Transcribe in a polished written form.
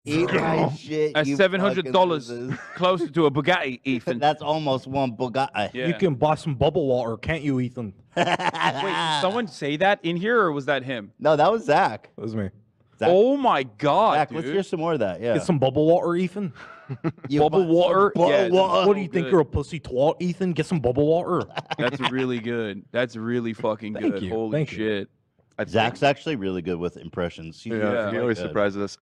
Eat my shit. At you $700 fucking losers. closer to a Bugatti, Ethan. That's almost one Bugatti. Yeah. You can buy some bubble water, can't you, Ethan? Wait, did someone say that in here, or was that him? No, that was Zach. That was me. Zach, Oh my God, Zach, dude. let's hear some more of that. Yeah. Get some bubble water, Ethan. You bubble want water? some bubble Yeah, water? What do you think? good. You're a pussy twat, Ethan? Get some bubble water. That's really good. That's really fucking Thank good. you. Holy Thank you. shit. I think. Zach's actually really good with impressions. He's Yeah, really he always good. surprises us.